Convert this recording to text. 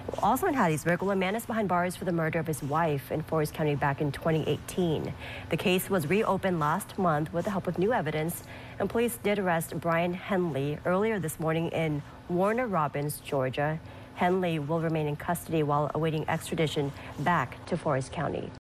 Also in Hattiesburg, a man is behind bars for the murder of his wife in Forrest County back in 2018. The case was reopened last month with the help of new evidence, and police did arrest Brian Henley earlier this morning in Warner Robins, Georgia. Henley will remain in custody while awaiting extradition back to Forrest County.